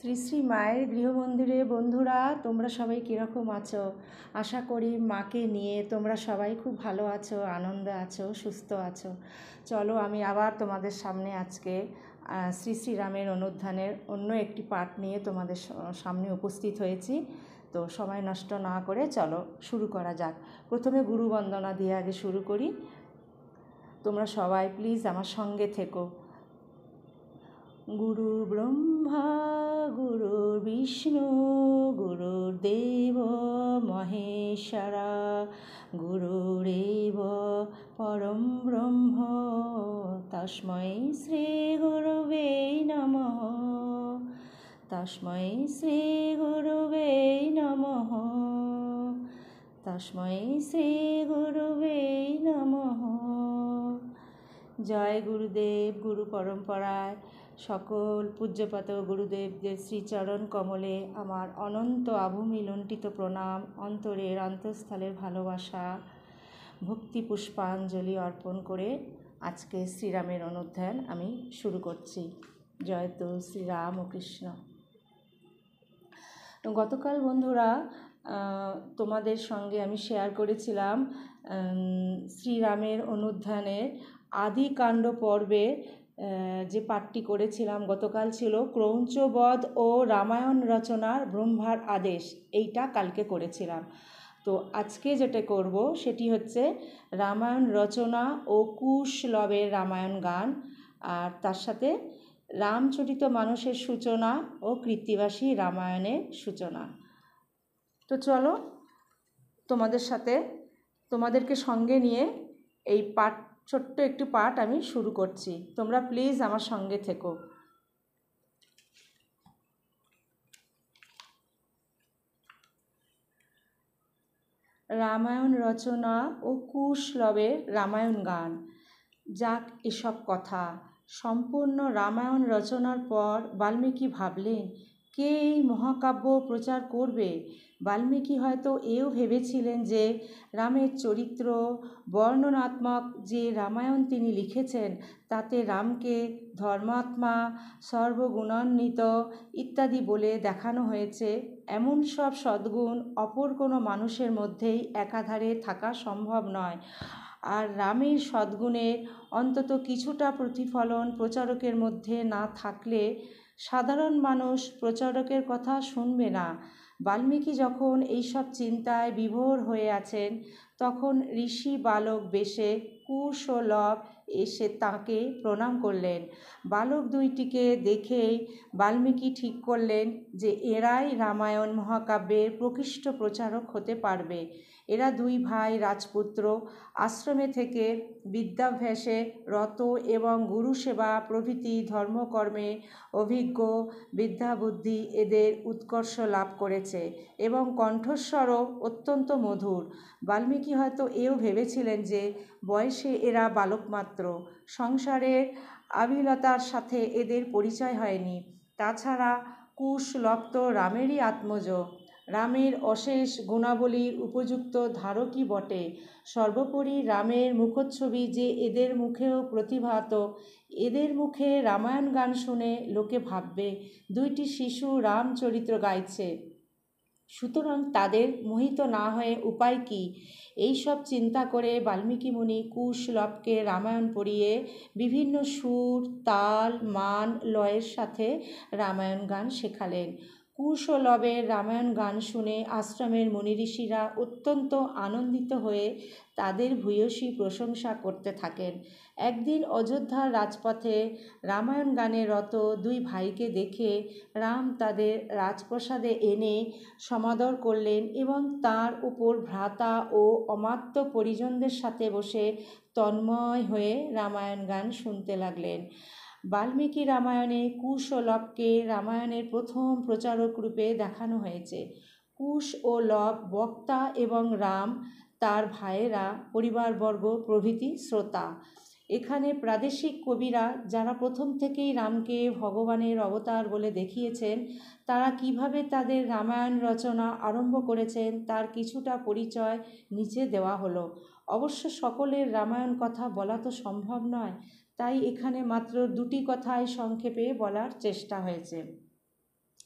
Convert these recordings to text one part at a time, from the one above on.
শ্রী শ্রী মায়ের গৃহমন্দিরে বন্ধুরা, তোমরা সবাই কীরকম আছো? আশা করি মাকে নিয়ে তোমরা সবাই খুব ভালো আছো, আনন্দে আছো, সুস্থ আছো। চলো, আমি আবার তোমাদের সামনে আজকে শ্রী শ্রীরামের অনুধ্যানের অন্য একটি পাঠ নিয়ে তোমাদের সামনে উপস্থিত হয়েছি। তো সময় নষ্ট না করে চলো শুরু করা যাক। প্রথমে গুরু বন্দনা দিয়ে আগে শুরু করি। তোমরা সবাই প্লিজ আমার সঙ্গে থেকো। গুরু ব্রহ্মা গুরু বিষ্ণু গুরুদেব মহেশ্বরা গুরুরেব পরম ব্রহ্ম তস্मै শ্রী গুরুবে নমঃ। তস্मै শ্রী গুরুবে নমঃ। তস্मै শ্রী গুরুবে নমঃ। জয় গুরুদেব। গুরু পরম্পরায় সকল পূজ্যপাত গুরুদেবদের শ্রীচরণ কমলে আমার অনন্ত আভূমি লুণ্ঠিত প্রণাম, অন্তরের অন্তঃস্থলের ভালোবাসা, ভক্তি পুষ্পাঞ্জলি অর্পণ করে আজকে শ্রীরামের অনুধ্যান আমি শুরু করছি। জয় তো শ্রীরাম ও কৃষ্ণ। গতকাল বন্ধুরা তোমাদের সঙ্গে আমি শেয়ার করেছিলাম শ্রীরামের অনুধ্যানের আদিকাণ্ড পর্বে যে পাঠটি করেছিলাম। গতকাল ছিল ক্রৌঞ্চবধ ও রামায়ণ রচনার ব্রহ্মার আদেশ, এইটা কালকে করেছিলাম। তো আজকে যেটা করব সেটি হচ্ছে রামায়ণ রচনা ও কুশলবের রামায়ণ গান, আর তার সাথে রামচরিত মানসের সূচনা ও কৃত্তিবাসী রামায়ণের সূচনা। তো চলো তোমাদেরকে সঙ্গে নিয়ে এই পাঠ, ছোট্ট একটি পাঠ আমি শুরু করছি। তোমরা প্লিজ আমার সঙ্গে থেকো। রামায়ণ রচনা ও কুশলবের রামায়ণ গান। যাক এসব কথা। সম্পূর্ণ রামায়ণ রচনার পর বাল্মীকি ভাবলেন, কে এই মহাকাব্য প্রচার করবে? বাল্মীকি হয়তো এও ভেবেছিলেন যে রামের চরিত্র বর্ণনাত্মক যে রামায়ণ তিনি লিখেছেন তাতে রামকে ধর্মাত্মা, সর্বগুণান্বিত ইত্যাদি বলে দেখানো হয়েছে। এমন সব সদ্গুণ অপর কোনো মানুষের মধ্যেই একাধারে থাকা সম্ভব নয়। আর রামের সদ্গুণের অন্তত কিছুটা প্রতিফলন প্রচারকের মধ্যে না থাকলে সাধারণ মানুষ প্রচারকের কথা শুনবে না। বাল্মীকি যখন এইসব চিন্তায় বিভোর হয়ে আছেন, তখন ঋষি বালক বেশে কুশ ও লব এসে তাঁকে প্রণাম করলেন। বালক দুইটিকে দেখেই বাল্মীকি ঠিক করলেন যে এরাই রামায়ণ মহাকাব্যের প্রকৃষ্ট প্রচারক হতে পারবে। এরা দুই ভাই রাজপুত্র, আশ্রমে থেকে বিদ্যাভ্যাসে রত এবং গুরুসেবা প্রভৃতি ধর্মকর্মে অভিজ্ঞ, বিদ্যাবুদ্ধি এদের উৎকর্ষ লাভ করেছে এবং কণ্ঠস্বরও অত্যন্ত মধুর। বাল্মীকি হয়তো এও ভেবেছিলেন যে বয়সে এরা বালক মাত্র, সংসারের আবিলতার সাথে এদের পরিচয় হয়নি। তাছাড়া কুশলব তো রামেরই আত্মজ, রামের অশেষ গুণাবলীর উপযুক্ত ধারকই বটে। সর্বোপরি রামের মুখচ্ছবি যে এদের মুখেও প্রতিভাত। এদের মুখে রামায়ণ গান শুনে লোকে ভাববে দুইটি শিশু রামচরিত্র গাইছে, সুতরাং তাদের মোহিত না হয়ে উপায় কি? এইসব চিন্তা করে বাল্মীকি মুনি কুশলবকে রামায়ণ পড়িয়ে বিভিন্ন সুর, তাল, মান, লয়ের সাথে রামায়ণ গান শেখালেন। কুশলবের রামায়ণ গান শুনে আশ্রমের মুনি ঋষিরা অত্যন্ত আনন্দিত হয়ে তাদের ভূয়সী প্রশংসা করতে থাকেন। একদিন অযোধ্যার রাজপথে রামায়ণ গানে রত দুই ভাইকে দেখে রাম তাদের রাজপ্রাসাদে এনে সমাদর করলেন এবং তার উপর ভ্রাতা ও অমাত্য পরিজনদের সাথে বসে তন্ময় হয়ে রামায়ণ গান শুনতে লাগলেন। বাল্মীকি রামায়ণে কুশ ও লবকে রামায়ণের প্রথম প্রচারক রূপে দেখানো হয়েছে। কুশ ও লব বক্তা এবং রাম তার ভাইয়েরা, পরিবারবর্গ প্রভৃতি শ্রোতা। এখানে প্রাদেশিক কবিরা যারা প্রথম থেকেই রামকে ভগবানের অবতার বলে দেখিয়েছেন, তারা কিভাবে তাদের রামায়ণ রচনা আরম্ভ করেছেন তার কিছুটা পরিচয় নিচে দেওয়া হলো। অবশ্য সকলের রামায়ণ কথা বলা তো সম্ভব নয়, তাই এখানে মাত্র দুটি কথাই সংক্ষেপে বলার চেষ্টা হয়েছে।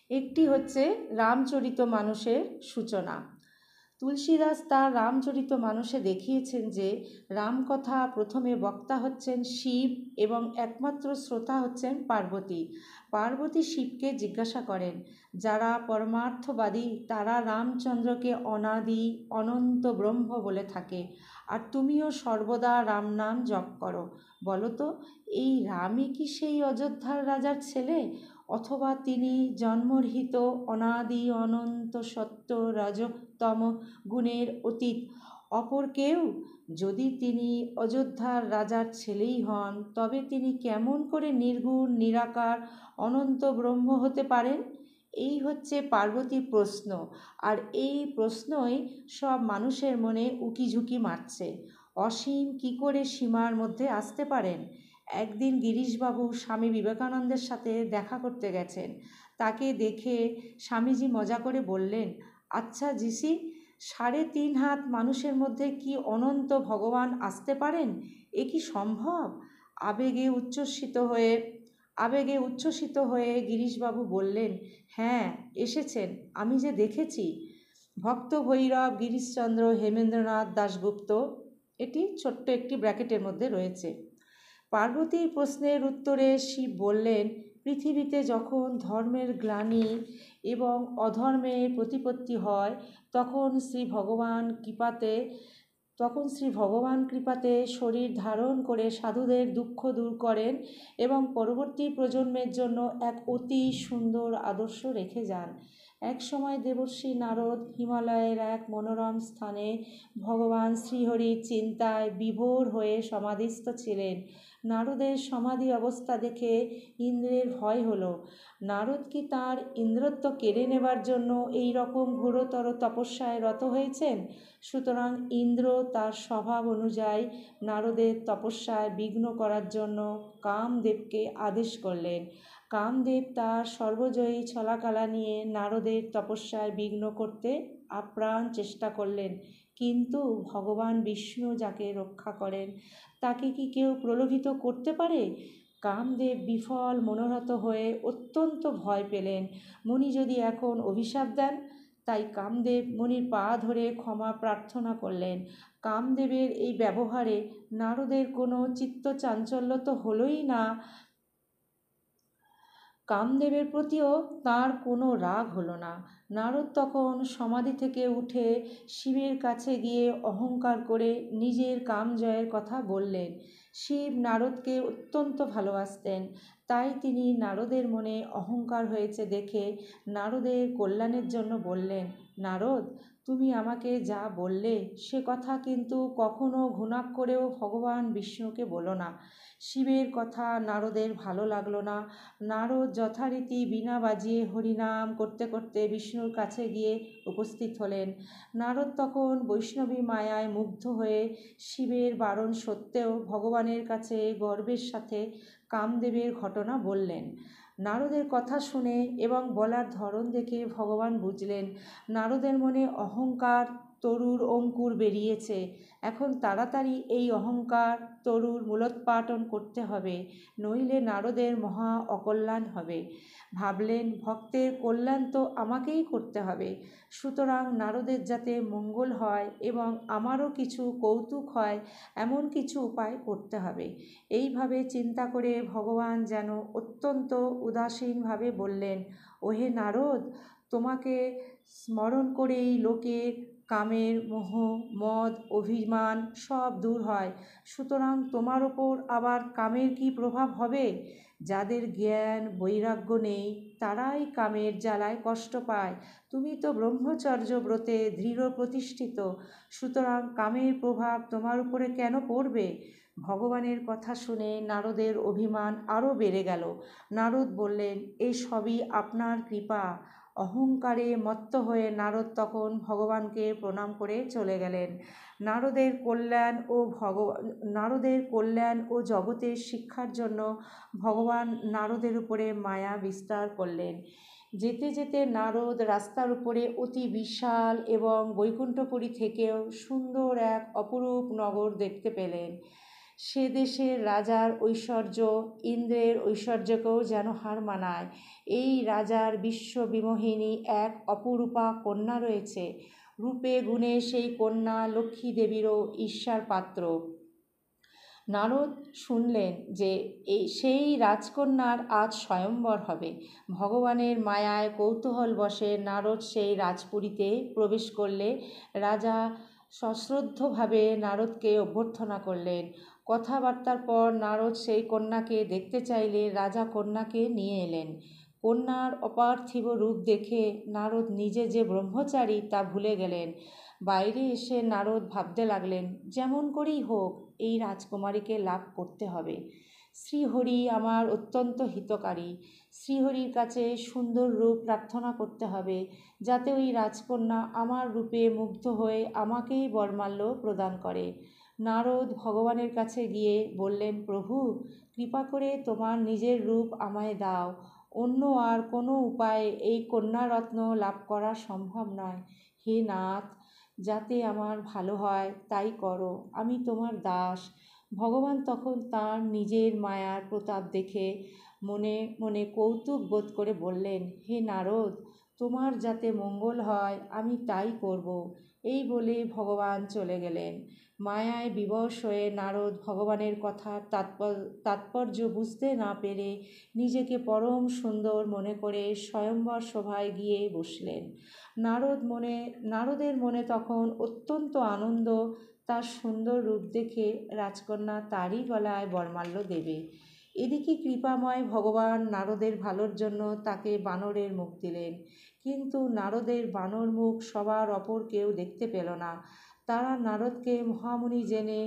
একটি হচ্ছে রামচরিত মানুষের সূচনা। তুলসীদাস তার রামচরিত মানুষে দেখিয়েছেন যে রামকথা প্রথমে বক্তা হচ্ছেন শিব এবং একমাত্র শ্রোতা হচ্ছেন পার্বতী। পার্বতী শিবকে জিজ্ঞাসা করেন, যারা পরমার্থবাদী তারা রামচন্দ্রকে অনাদি অনন্ত ব্রহ্ম বলে থাকে, আর তুমিও সর্বদা রাম নাম জপ করো, বলো তো এই রামই কি সেই অযোধ্যার রাজার ছেলে, অথবা তিনি জন্মরহিত অনাদি অনন্ত সত্য রজতম গুণের অতীত অপর কেউ? যদি তিনি অযোধ্যার রাজার ছেলেই হন তবে তিনি কেমন করে নির্গুণ নিরাকার অনন্ত ব্রহ্ম হতে পারেন? এই হচ্ছে পার্বতীর প্রশ্ন, আর এই প্রশ্নই সব মানুষের মনে উকিঝুঁকি মারছে। অসীম কি করে সীমার মধ্যে আসতে পারেন? একদিন গিরিশবাবু স্বামী বিবেকানন্দের সাথে দেখা করতে গেছেন। তাকে দেখে স্বামীজি মজা করে বললেন, আচ্ছা জিসি, 3.5 হাত মানুষের মধ্যে কি অনন্ত ভগবান আসতে পারেন? এ কি সম্ভব? আবেগে উচ্ছ্বসিত হয়ে গিরিশবাবু বললেন, হ্যাঁ এসেছেন, আমি যে দেখেছি। ভক্ত ভৈরব গিরিশচন্দ্র হেমেন্দ্রনাথ দাশগুপ্ত, এটি ছোট্ট একটি ব্র্যাকেটের মধ্যে রয়েছে। পার্বতীর প্রশ্নের উত্তরে শিব বললেন, পৃথিবীতে যখন ধর্মের গ্লানি এবং অধর্মের প্রতিপত্তি হয় তখন শ্রী ভগবান কৃপাতে শরীর ধারণ করে সাধুদের দুঃখ দূর করেন এবং পরবর্তী প্রজন্মের জন্য এক অতি সুন্দর আদর্শ রেখে যান। এক সময় দেবর্ষি নারদ হিমালয়ের এক মনোরম স্থানে ভগবান শ্রীহরির চিন্তায় বিভোর হয়ে সমাধিস্থ ছিলেন। নারদের সমাধি অবস্থা দেখে ইন্দ্রের ভয় হলো। নারদ কি তাঁর ইন্দ্রত্ব কেড়ে নেবার জন্য এই রকম ঘোরতর তপস্যায় রত হয়েছেন? সুতরাং ইন্দ্র তার স্বভাব অনুযায়ী নারদের তপস্যায় বিঘ্ন করার জন্য কামদেবকে আদেশ করলেন। কামদেব তার সর্বজয়ী ছলাকলা নিয়ে নারদের তপস্যায় বিঘ্ন করতে আপ্রাণ চেষ্টা করলেন, কিন্তু ভগবান বিষ্ণু যাকে রক্ষা করেন তাকে কি কেউ প্রলোভিত করতে পারে? কামদেব বিফল মনোরথ হয়ে অত্যন্ত ভয় পেলেন, মুনি যদি এখন অভিশাপ দেন। তাই কামদেব মুনির পা ধরে ক্ষমা প্রার্থনা করলেন। কামদেবের এই ব্যবহারে নারদের কোনো চিত্তচাঞ্চল্য তো হলোই না, কামদেবের প্রতিও তাঁর কোনো রাগ হলো না। নারদ তখন সমাধি থেকে উঠে শিবের কাছে গিয়ে অহংকার করে নিজের কামজয়ের কথা বললেন। শিব নারদকে অত্যন্ত ভালোবাসতেন, তাই তিনি নারদের মনে অহংকার হয়েছে দেখে নারদের কল্যাণের জন্য বললেন, নারদ, তুমি আমাকে যা বললে সে কথা কিন্তু কখনো ঘুণাক্ষরেও ভগবান বিষ্ণুকে বলো না। শিবের কথা নারদের ভালো লাগলো না। নারদ যথারীতি বীণা বাজিয়ে হরিনাম করতে করতে বিষ্ণুর কাছে গিয়ে উপস্থিত হলেন। নারদ তখন বৈষ্ণবী মায়ায় মুগ্ধ হয়ে শিবের বারণ সত্ত্বেও ভগবানের কাছে গর্বের সাথে কামদেবের ঘটনা বললেন। নারদের কথা শুনে এবং বলার ধরন দেখে ভগবান বুঝলেন নারদের মনে অহংকার তরুর অঙ্কুর বেরিয়েছে। এখন তাড়াতাড়ি এই অহংকার তরুর মূলোৎপাটন করতে হবে, নইলে নারদের মহা অকল্যাণ হবে। ভাবলেন, ভক্তের কল্যাণ তো আমাকেই করতে হবে, সুতরাং নারদের যাতে মঙ্গল হয় এবং আমারও কিছু কৌতুক হয় এমন কিছু উপায় করতে হবে। এইভাবে চিন্তা করে ভগবান যেন অত্যন্ত উদাসীনভাবে বললেন, ওহে নারদ, তোমাকে স্মরণ করেই লোকের কামের মোহ মদ অভিমান সব দূর হয়, সুতরাং তোমার ওপর আবার কামের কি প্রভাব হবে? যাদের জ্ঞান বৈরাগ্য নেই তারাই কামের জ্বালায় কষ্ট পায়। তুমি তো ব্রহ্মচর্য ব্রতে দৃঢ় প্রতিষ্ঠিত, সুতরাং কামের প্রভাব তোমার উপরে কেন পড়বে? ভগবানের কথা শুনে নারদের অভিমান আরও বেড়ে গেল। নারদ বললেন, এই সবই আপনার কৃপা। অহংকারে মত্ত হয়ে নারদ তখন ভগবানকে প্রণাম করে চলে গেলেন। নারদের কল্যাণ ও জগতের শিক্ষার জন্য ভগবান নারদের উপরে মায়া বিস্তার করলেন। যেতে যেতে নারদ রাস্তার উপরে অতি বিশাল এবং বৈকুণ্ঠপুরী থেকেও সুন্দর এক অপরূপ নগর দেখতে পেলেন। সে দেশের রাজার ঐশ্বর্য ইন্দ্রের ঐশ্বর্যকেও যেন হার মানায়। এই রাজার বিশ্ববিমোহিনী এক অপরূপা কন্যা রয়েছে। রূপে গুণে সেই কন্যা লক্ষ্মী দেবীরও ঈর্ষার পাত্র। নারদ শুনলেন যে সেই রাজকন্যার আজ স্বয়ম্বর হবে। ভগবানের মায়ায় কৌতূহল বশে নারদ সেই রাজপুরীতে প্রবেশ করলে রাজা সশ্রদ্ধভাবে নারদকে অভ্যর্থনা করলেন। কথাবার্তার পর নারদ সেই কন্যাকে দেখতে চাইলে রাজা কন্যাকে নিয়ে এলেন। কন্যার অপার্থিব রূপ দেখে নারদ নিজে যে ব্রহ্মচারী তা ভুলে গেলেন। বাইরে এসে নারদ ভাবতে লাগলেন, যেমন করেই হোক এই রাজকুমারীকে লাভ করতে হবে। শ্রীহরি আমার অত্যন্ত হিতকারী। শ্রীহরির কাছে সুন্দর রূপ প্রার্থনা করতে হবে, যাতে ওই রাজকন্যা আমার রূপে মুগ্ধ হয়ে আমাকেই বরমাল্য প্রদান করে। নারদ ভগবানের কাছে গিয়ে বললেন, প্রভু, কৃপা করে তোমার নিজের রূপ আমায় দাও। অন্য আর কোনো উপায়ে এই কন্যারত্ন লাভ করা সম্ভব নয়। হে নাথ, যাতে আমার ভালো হয় তাই করো, আমি তোমার দাস। ভগবান তখন তাঁর নিজের মায়ার প্রতাপ দেখে মনে মনে কৌতুক বোধ করে বললেন, হে নারদ, তোমার যাতে মঙ্গল হয় আমি তাই করব। এই বলে ভগবান চলে গেলেন। মায়ায় বিবশ হয়ে নারদ ভগবানের কথার তাৎপর্য বুঝতে না পেরে নিজেকে পরম সুন্দর মনে করে স্বয়ম্বর সভায় গিয়ে বসলেন। নারদের মনে তখন অত্যন্ত আনন্দ। তার সুন্দর রূপ দেখে রাজকন্যা তারই গলায় বরমাল্য দেবে। এদিকে কৃপাময় ভগবান নারদের ভালোর জন্য তাকে বানরের মুখ দিলেন। কিন্তু নারদের বানর মুখ সবার অপর কেউ দেখতে পেল না। তারা নারদকে মহামুনি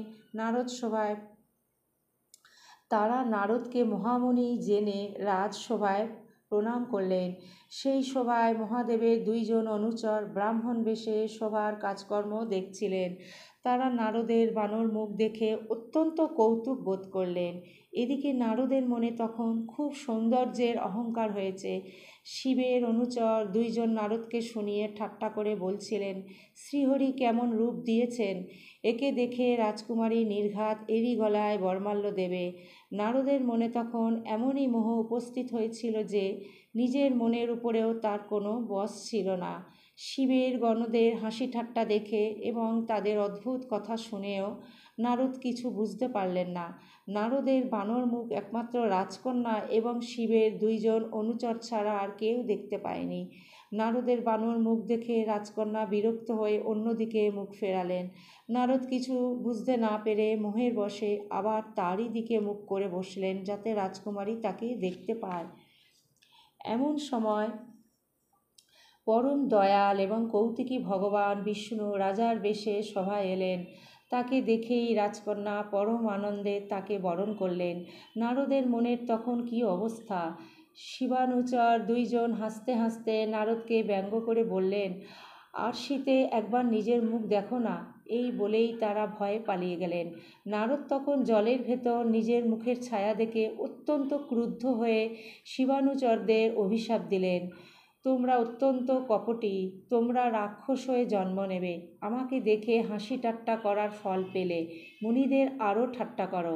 জেনে রাজসভায় প্রণাম করলেন। সেই সভায় মহাদেবের 2 জন অনুচর ব্রাহ্মণ বেশে সভার কাজকর্ম দেখছিলেন। তারা নারদের বানর মুখ দেখে অত্যন্ত কৌতুক বোধ করলেন। এদিকে নারদের মনে তখন খুব সৌন্দর্যের অহংকার হয়েছে। শিবের অনুচর 2 জন নারদকে শুনিয়ে ঠাট্টা করে বলছিলেন, শ্রীহরি কেমন রূপ দিয়েছেন, একে দেখে রাজকুমারী নির্ঘাত এরই গলায় বরমাল্য দেবে। নারদের মনে তখন এমনই মোহ উপস্থিত হয়েছিল যে নিজের মনের উপরেও তার কোনো বশ ছিল না। শিবের গণদের হাসি ঠাট্টা দেখে এবং তাদের অদ্ভুত কথা শুনেও নারদ কিছু বুঝতে পারলেন না। নারদের বানর মুখ একমাত্র রাজকন্যা এবং শিবের 2 জন অনুচর ছাড়া আর কেউ দেখতে পায়নি। নারদের বানর মুখ দেখে রাজকন্যা বিরক্ত হয়ে অন্যদিকে মুখ ফেরালেন। নারদ কিছু বুঝতে না পেরে মোহের বশে আবার তারই দিকে মুখ করে বসলেন, যাতে রাজকুমারী তাকে দেখতে পায়। এমন সময় পরম দয়াল এবং কৌতুকী ভগবান বিষ্ণু রাজার বেশে সভায় এলেন। তাকে দেখেই রাজকন্যা পরম আনন্দে তাকে বরণ করলেন। নারদের মনের তখন কী অবস্থা! শিবানুচর 2 জন হাসতে হাসতে নারদকে ব্যঙ্গ করে বললেন, আর শীতে একবার নিজের মুখ দেখো না। এই বলেই তারা ভয়ে পালিয়ে গেলেন। নারদ তখন জলের ভেতর নিজের মুখের ছায়া দেখে অত্যন্ত ক্রুদ্ধ হয়ে শিবানুচরদের অভিশাপ দিলেন, তোমরা অত্যন্ত কপটী, তোমরা রাক্ষস হয়ে জন্ম নেবে। আমাকে দেখে হাসি ঠাট্টা করার ফল পেলে, মুনিদের আরও ঠাট্টা করো।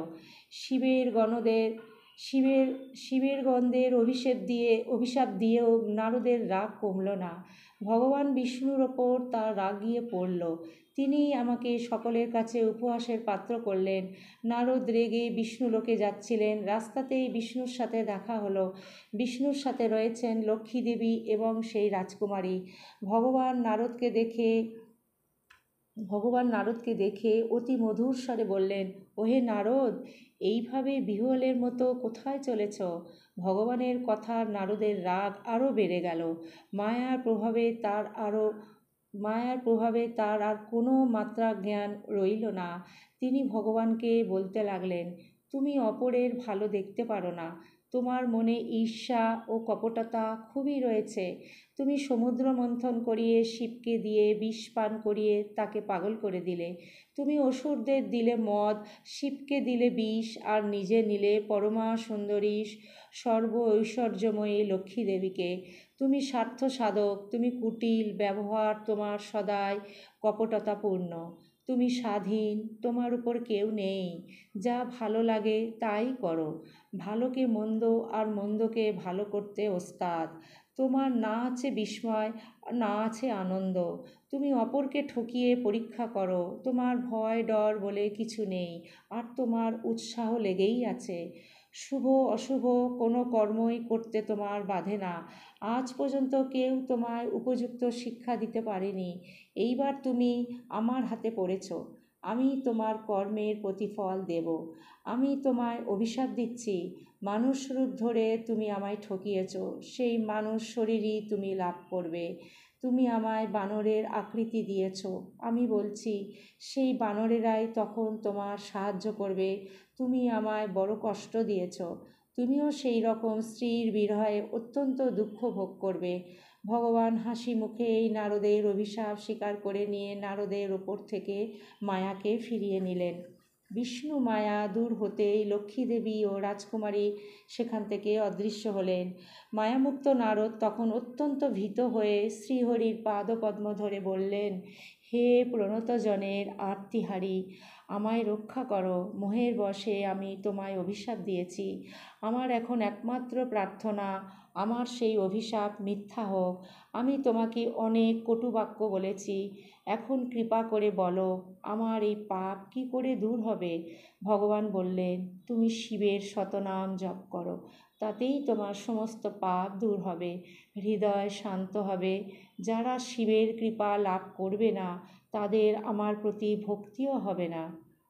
শিবের গন্ধের অভিশাপ দিয়েও নারদের রাগ কমল না। ভগবান বিষ্ণুর ওপর তার রাগ গিয়ে পড়ল। তিনি আমাকে সকলের কাছে উপহাসের পাত্র করলেন। নারদ রেগে বিষ্ণুলোকে যাচ্ছিলেন। রাস্তাতেই বিষ্ণুর সাথে দেখা হলো। বিষ্ণুর সাথে রয়েছেন লক্ষ্মী দেবী এবং সেই রাজকুমারী। ভগবান নারদকে দেখে অতি মধুর স্বরে বললেন, ওহে নারদ, এইভাবে বিহ্বলের মতো কোথায় চলেছ? ভগবানের কথা নারদের রাগ আরও বেড়ে গেল। মায়ার প্রভাবে তার আর কোনো মাত্রা জ্ঞান রইল না। তিনি ভগবানকে বলতে লাগলেন, তুমি অপরের ভালো দেখতে পারো না। তোমার মনে ঈর্ষা ও কপটতা খুবই রয়েছে। তুমি সমুদ্র মন্থন করিয়ে শিবকে দিয়ে বিষ পান করিয়ে তাকে পাগল করে দিলে। তুমি অসুরদের দিলে মদ, শিবকে দিলে বিষ, আর নিজে নিলে পরমা সুন্দরী সর্ব ঐশ্বর্যময়ী লক্ষ্মী দেবীকে। তুমি স্বার্থ সাধক, তুমি কুটিল, ব্যবহার তোমার সদাই কপটতাপূর্ণ। তুমি স্বাধীন, তোমার উপর কেউ নেই। যা ভালো লাগে তাই করো। ভালোকে মন্দ আর মন্দকে ভালো করতে ওস্তাদ। তোমার না আছে বিস্ময়, না আছে আনন্দ। তুমি অপরকে ঠকিয়ে পরীক্ষা করো। তোমার ভয় ডর বলে কিছু নেই, আর তোমার উৎসাহ লেগেই আছে। শুভ অশুভ কোনো কর্মই করতে তোমার বাধে না। আজ পর্যন্ত কেউ তোমায় উপযুক্ত শিক্ষা দিতে পারেনি। এইবার তুমি আমার হাতে পড়েছ। আমি তোমার কর্মের প্রতিফল দেব। আমি তোমায় অভিশাপ দিচ্ছি। মানুষ রূপ ধরে তুমি আমায় ঠকিয়েছ, সেই মানুষ শরীরই তুমি লাভ করবে। তুমি আমায় বানরের আকৃতি দিয়েছ, আমি বলছি সেই বানরেরাই তখন তোমার সাহায্য করবে। তুমি আমায় বড় কষ্ট দিয়েছ, তুমিও সেই রকম স্ত্রীর বিরহে অত্যন্ত দুঃখ ভোগ করবে। ভগবান হাসি মুখে এই নারদের অভিশাপ স্বীকার করে নিয়ে নারদের ওপর থেকে মায়াকে ফিরিয়ে নিলেন। বিষ্ণু মায়া দূর হতেই লক্ষ্মীদেবী ও রাজকুমারী সেখান থেকে অদৃশ্য হলেন। মায়ামুক্ত নারদ তখন অত্যন্ত ভীত হয়ে শ্রীহরির পাদপদ্ম ধরে বললেন, হে প্রণতজনের আর্তিহারি, আমায় রক্ষা করো। মোহের বশে আমি তোমায় অভিশাপ দিয়েছি। আমার এখন একমাত্র প্রার্থনা, আমার সেই অভিশাপ মিথ্যা হোক। আমি তোমাকে অনেক কটুবাক্য বলেছি, এখন কৃপা করে বলো আমার এই পাপ কি করে দূর হবে। ভগবান বললেন, তুমি শিবের শতনাম জপ করো, তাতেই তোমার সমস্ত পাপ দূর হবে, হৃদয় শান্ত হবে। যারা শিবের কৃপা লাভ করবে না, তাদের আমার প্রতি ভক্তিও হবে না।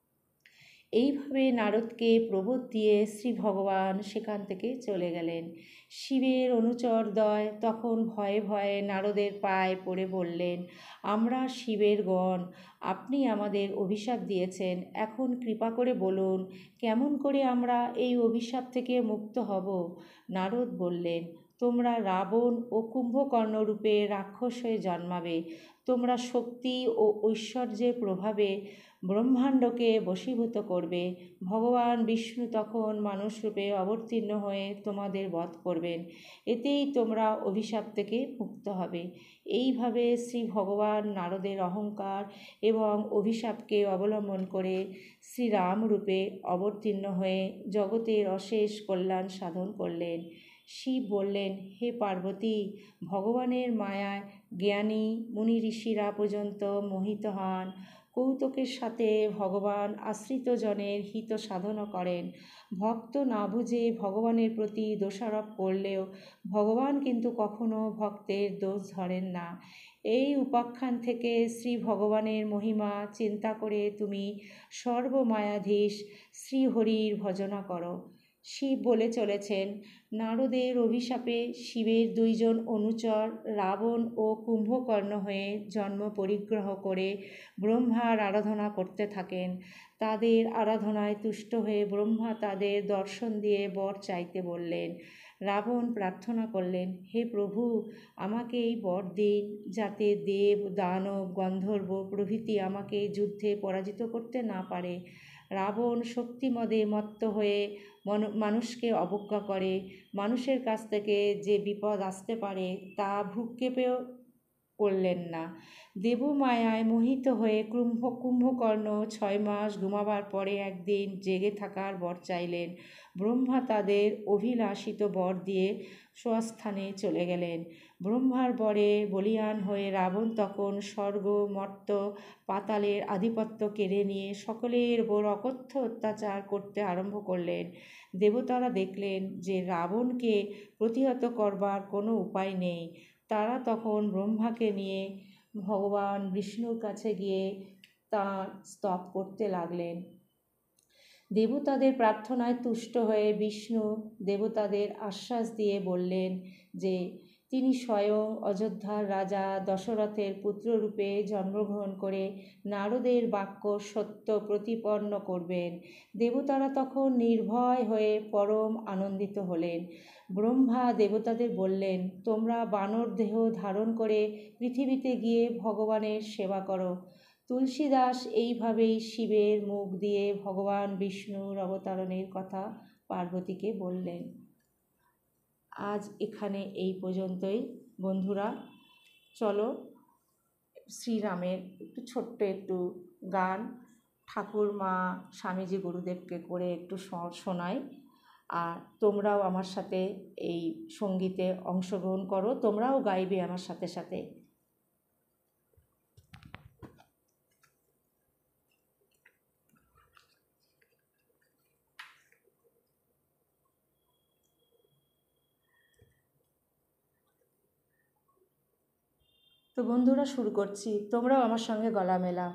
এইভাবে নারদকে প্রবোধ দিয়ে শ্রী ভগবান সেখান থেকে চলে গেলেন। শিবের অনুচরদ্বয় তখন ভয়ে ভয়ে নারদের পায়ে পড়ে বললেন, আমরা শিবের গণ, আপনি আমাদের অভিশাপ দিয়েছেন, এখন কৃপা করে বলুন কেমন করে আমরা এই অভিশাপ থেকে মুক্ত হব। নারদ বললেন, তোমরা রাবণ ও কুম্ভকর্ণ রূপে রাক্ষস হয়ে জন্মাবে। তোমরা শক্তি ও ঐশ্বর্যের প্রভাবে ব্রহ্মাণ্ডকে বশীভূত করবে। ভগবান বিষ্ণু তখন মানুষরূপে অবতীর্ণ হয়ে তোমাদের বধ করবেন। এতেই তোমরা অভিশাপ থেকে মুক্ত হবে। এইভাবে শ্রী ভগবান নারদের অহংকার এবং অভিশাপকে অবলম্বন করে শ্রীরাম রূপে অবতীর্ণ হয়ে জগতের অশেষ কল্যাণ সাধন করলেন। শিব বললেন, হে পার্বতী, ভগবানের মায়ায় জ্ঞানী মুনি ঋষিরা পর্যন্ত মোহিত হন। কৌতুকের সাথে ভগবান আশ্রিত জনের হিত সাধন করেন। ভক্ত না বুঝে ভগবানের প্রতি দোষারোপ করলেও ভগবান কিন্তু কখনো ভক্তের দোষ ধরেন না। এই উপাখ্যান থেকে শ্রী ভগবানের মহিমা চিন্তা করে তুমি সর্বমায়াধীশ শ্রীহরির ভজনা করো। শিব বলে চলেছেন, নারদের অভিশাপে শিবের দুইজন অনুচর রাবণ ও কুম্ভকর্ণ হয়ে জন্ম পরিগ্রহ করে ব্রহ্মার আরাধনা করতে থাকেন। তাদের আরাধনায় তুষ্ট হয়ে ব্রহ্মা তাদের দর্শন দিয়ে বর চাইতে বললেন। রাবণ প্রার্থনা করলেন, হে প্রভু, আমাকে এই বর দিন, যাতে দেব দানব গন্ধর্ব প্রভৃতি আমাকে যুদ্ধে পরাজিত করতে না পারে। রাবণ শক্তিমদে মত্ত হয়ে মানুষকে অবজ্ঞা করে। মানুষের কাছ থেকে যে বিপদ আসতে পারে তা ভ্রূক্ষেপেও করলেন না। দেবমায়ায় মোহিত হয়ে কুম্ভকর্ণ 6 মাস ঘুমাবার পরে একদিন জেগে থাকার বর চাইলেন। ব্রহ্মা তাদের অভিলাষিত বর দিয়ে স্বস্থানে চলে গেলেন। ব্রহ্মার বরে বলীয়ান হয়ে রাবণ তখন স্বর্গ মর্ত্য পাতালের আধিপত্য কেড়ে নিয়ে সকলের ওপর অকথ্য অত্যাচার করতে আরম্ভ করলেন। দেবতারা দেখলেন যে রাবণকে প্রতিহত করবার কোনো উপায় নেই। তারা তখন ব্রহ্মাকে নিয়ে ভগবান বিষ্ণুর কাছে গিয়ে তাঁর স্তব করতে লাগলেন। দেবতাদের প্রার্থনায় তুষ্ট হয়ে বিষ্ণু দেবতাদের আশ্বাস দিয়ে বললেন যে তিনি স্বয়ং অযোধ্যার রাজা দশরথের পুত্ররূপে জন্মগ্রহণ করে নারদের বাক্য সত্য প্রতিপন্ন করবেন। দেবতারা তখন নির্ভয় হয়ে পরম আনন্দিত হলেন। ব্রহ্মা দেবতাদের বললেন, তোমরা বানর দেহ ধারণ করে পৃথিবীতে গিয়ে ভগবানের সেবা করো। তুলসীদাস এইভাবেই শিবের মুখ দিয়ে ভগবান বিষ্ণুর অবতারণের কথা পার্বতীকে বললেন। আজ এখানে এই পর্যন্তই বন্ধুরা। চলো শ্রীরামের একটু ছোট্ট একটু গান ঠাকুরমা স্বামীজি গুরুদেবকে করে একটু শোনাই। আর তোমরাও আমার সাথে এই সঙ্গীতে অংশগ্রহণ করো, তোমরাও গাইবে আমার সাথে সাথে। তো বন্ধুরা, শুরু করছি, তোমরাও আমার সঙ্গে গলা মেলাও।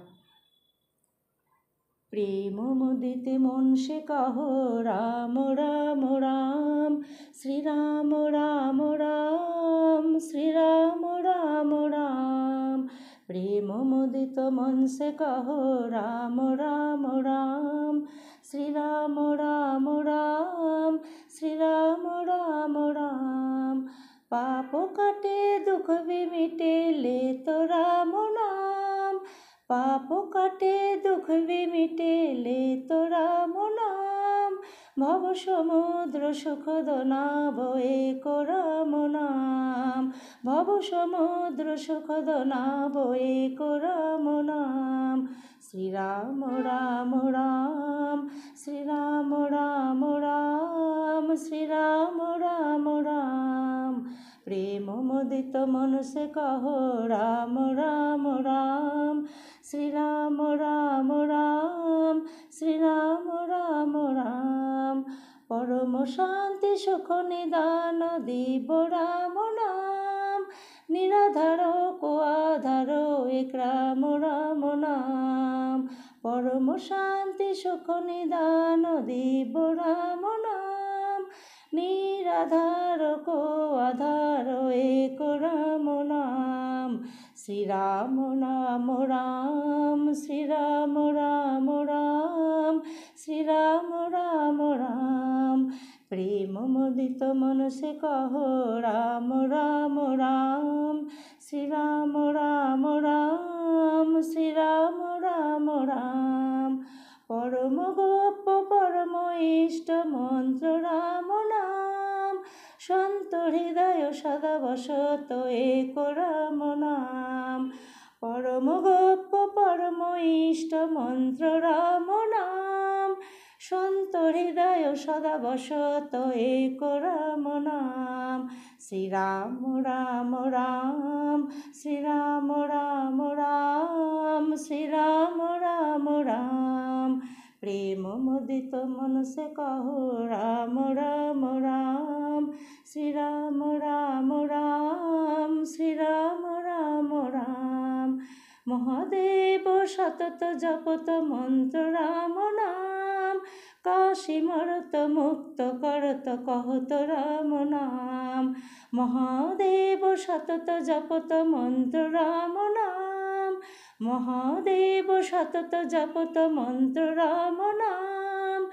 প্রেম মুদিতে মন সে কহো রাম রাম রাম, শ্রীরাম রাম রাম, শ্রীরাম রাম রাম। প্রেম মুদিত মন সে কহো রাম রাম রাম, শ্রীরাম রাম রাম, শ্রীরাম রাম রাম। পাপ কাটে দুঃখ भी मिटे ले तो राम नाम, पाप काटे दुख भी मिटे ले तो राम नाम। भव समुद्र सुख नाव एक राम नाम, भव समुद्र सुख नाव एक राम नाम। श्री राम राम राम, श्री राम राम राम, श्री राम राम राम। प्रेम मुदित मन से कहो राम राम राम, श्री राम राम राम, श्री राम राम राम। परम शांति सुख निदान दीब राम नाम, निराधार को आधारो एक राम राम नाम। परम शांति सुख निदान दीब राम नाम, निराधार को आधार एक राम नाम। श्री राम नाम राम, श्री राम राम राम, श्री राम राम राम। प्रेम मुदित मन से कहो राम राम राम, श्री राम राम राम, श्री राम राम राम। परम गोप परम इष्ट मंत्र राम नाम, शांत हृदय सदा बसत एक राम नाम। परम गोप परम इष्ट मंत्र राम नाम, शांत हृदय सदा बसत एक राम नाम। श्री राम राम राम, श्री राम राम राम, श्री राम राम राम। प्रेम मुदित मन से कहो राम राम राम, श्री राम राम राम, श्री राम राम राम। महादेव सतत जपत मंत्र राम नाम, काशी मरत मुक्त करत कहत राम नाम। महादेव सतत जपत मंत्र राम नाम, महादेव सतत जपत मंत्र राम नाम।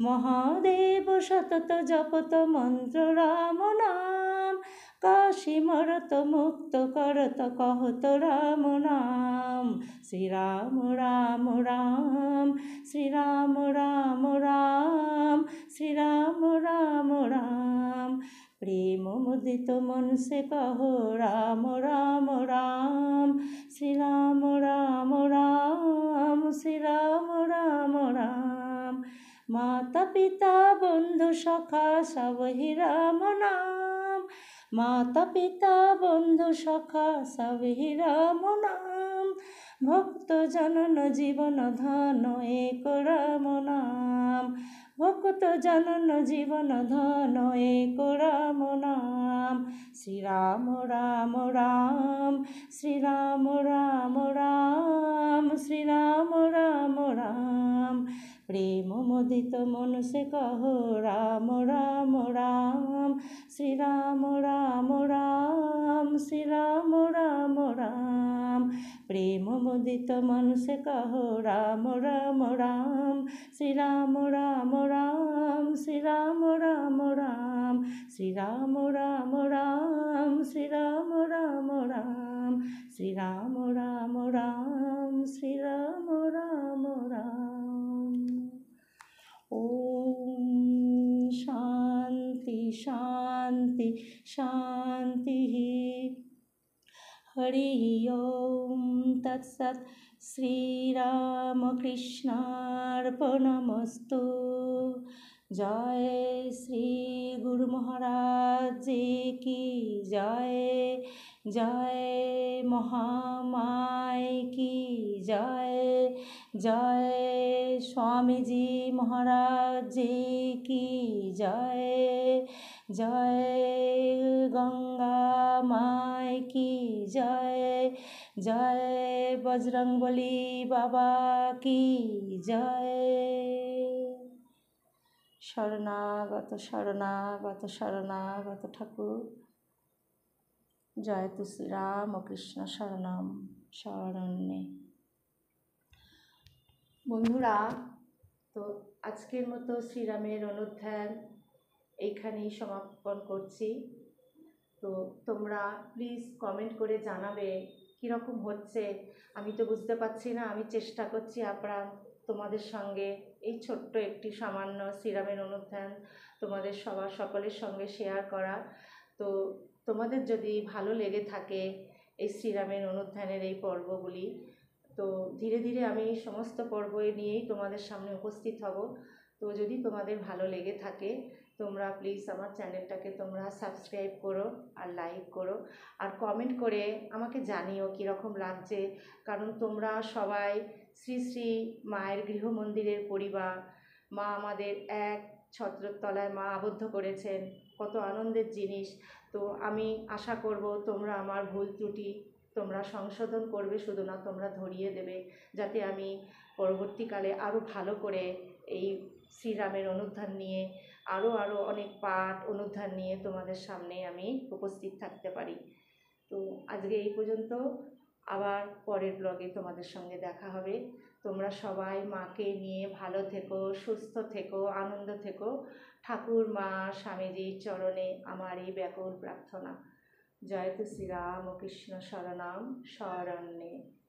महादेव सतत जपत मंत्र राम नाम, काशी मरत मुक्त करत कहत राम नाम। श्री राम राम राम, श्री राम राम राम, श्री राम राम राम। प्रेम मुदित मन से कहो राम राम राम, श्री राम राम राम, श्री राम राम राम। माता पिता बंधु सखा सब ही राम नाम, माता पिता बंधु सखा सब ही राम नाम। भक्त जनन जीवन धन एक राम नाम, भक्त जनन जीवन धन एक राम नाम। श्री राम राम राम, श्री राम राम राम, श्री राम राम राम। प्रेम मुदित मन से कहो राम राम राम, श्री राम राम राम, श्री राम राम राम। प्रेम मुदित मन से कहो राम राम राम, श्री राम राम राम, श्री राम राम राम, श्री राम राम राम, श्री राम राम राम, श्री राम राम राम, श्री राम राम राम। ओम शांति शांति शांति। হরি ওম তৎসৎ শ্রীরামকৃষ্ণার্পণমস্তু। জয় শ্রী গুরু মহারাজ জি কি জয়। জয় মহামায় কি জয়। জয় স্বামীজি মহারাজ জি কি জয়। জয় গঙ্গা মায় কি জয়। জয় বজরংবলী বাবা কি জয়। শরণাগত শরণাগত শরণাগত ঠাকুর, জয় তু শ্রীরাম ও কৃষ্ণ শরণম শরণ্যে। বন্ধুরা, তো আজকের মতো শ্রীরামের অনুধ্যান এইখানেই সমাপন করছি। তো তোমরা প্লিজ কমেন্ট করে জানাবে কীরকম হচ্ছে। আমি তো বুঝতে পারছি না, আমি চেষ্টা করছি আপ্রাণ তোমাদের সঙ্গে এই ছোট্ট একটি সামান্য শ্রীরামের অনুধ্যান তোমাদের সকলের সঙ্গে শেয়ার করা। তো তোমাদের যদি ভালো লেগে থাকে এই শ্রীরামের অনুধ্যানের এই পর্বগুলি, তো ধীরে ধীরে আমি সমস্ত পর্ব নিয়েই তোমাদের সামনে উপস্থিত হব। তো যদি তোমাদের ভালো লেগে থাকে তোমরা প্লিজ আমার চ্যানেলটাকে তোমরা সাবস্ক্রাইব করো আর লাইক করো আর কমেন্ট করে আমাকে জানিও কীরকম লাগছে। কারণ তোমরা সবাই শ্রী শ্রী মায়ের গৃহমন্দিরের পরিবার। মা আমাদের এক ছত্রের তলায় মা আবদ্ধ করেছেন, কত আনন্দের জিনিস। তো আমি আশা করব তোমরা আমার ভুল ত্রুটি তোমরা সংশোধন করবে, শুধু না তোমরা ধরিয়ে দেবে, যাতে আমি পরবর্তীকালে আরও ভালো করে এই শ্রীরামের অনুধ্যান নিয়ে আরও অনেক পাঠ অনুধ্যান নিয়ে তোমাদের সামনে আমি উপস্থিত থাকতে পারি। তো আজকে এই পর্যন্ত, আবার পরের ব্লগে তোমাদের সঙ্গে দেখা হবে। তোমরা সবাই মাকে নিয়ে ভালো থেকো, সুস্থ থেকো, আনন্দ থেকো। ঠাকুর মা স্বামীজির চরণে আমার এই ব্যাকুল প্রার্থনা। জয় তু শ্রীরাম ও কৃষ্ণ শরণম শরণ্যে।